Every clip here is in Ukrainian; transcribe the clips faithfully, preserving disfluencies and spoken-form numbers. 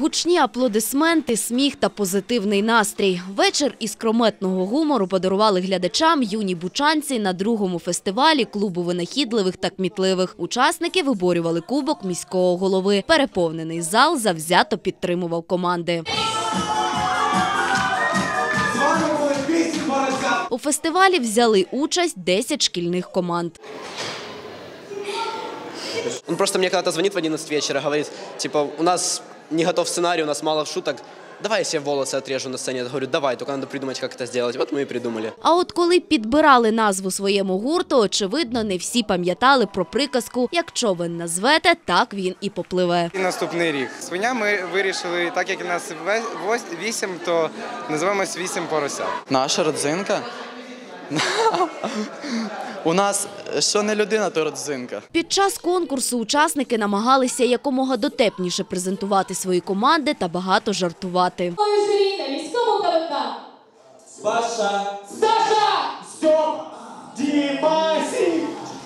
Гучні аплодисменти, сміх та позитивний настрій. Вечір іскрометного гумору подарували глядачам юні бучанці на другому фестивалі клубу винахідливих та кмітливих. Учасники виборювали кубок міського голови. Переповнений зал завзято підтримував команди. У фестивалі взяли участь десять шкільних команд. Он просто мне когда-то звонит в одиннадцать вечера, говорит, типа, у нас не готов сценарий, у нас мало шуток, давай я себе волосы отрежу на сцене. Я говорю, давай, только надо придумать, как это сделать. Вот мы и придумали. А от коли підбирали назву своєму гурту, очевидно, не всі пам'ятали про приказку «Як човен назвете, так він і попливе». І наступний рік. Свиня ми вирішили, так як у нас вісім, то називаємось вісім поросят. Наша родзинка? У нас, що не людина, то родзинка. Під час конкурсу учасники намагалися якомога дотепніше презентувати свої команди та багато жартувати. Журі на міському КВК. Саша! Саша! Стоп! Дімасі!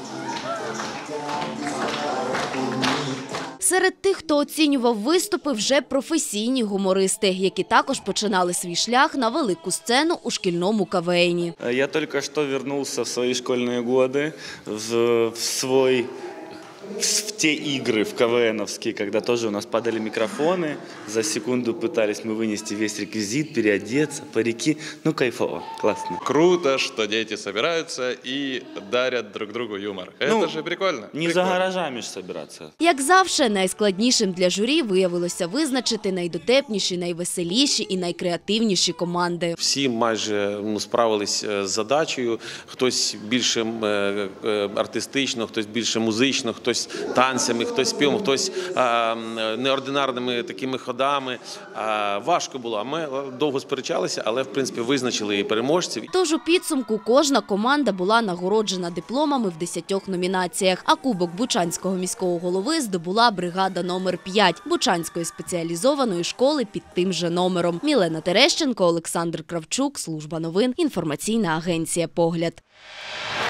Серед тих, хто оцінював виступи, вже професійні гумористи, які також починали свій шлях на велику сцену у шкільному КВНі. Я тільки що повернувся в свої школьні роки, в, в свой... в те игры в КВНовские, когда тоже у нас падали микрофоны, за секунду пытались мы вынести весь реквизит, переодеться, парики. Ну, кайфово, классно. Круто, что дети собираются и дарят друг другу юмор. Ну, это же прикольно. Не прикольно. за гаражами ж собираться. Як завжди, найскладнішим для журі виявилося визначити найдотепніші, найвеселіші і найкреативніші команди. Всі майже ну, справились з задачею. Хтось більше е, е, артистично, хтось більше музично, хтось танцями, хтось співом, хтось а, неординарними такими ходами. А, важко було. Ми довго сперечалися, але в принципі визначили і переможців. Тож у підсумку кожна команда була нагороджена дипломами в десятьох номінаціях, а кубок Бучанського міського голови здобула бригада номер п'ять Бучанської спеціалізованої школи під тим же номером. Мілена Терещенко, Олександр Кравчук, Служба новин, інформаційна агенція «Погляд».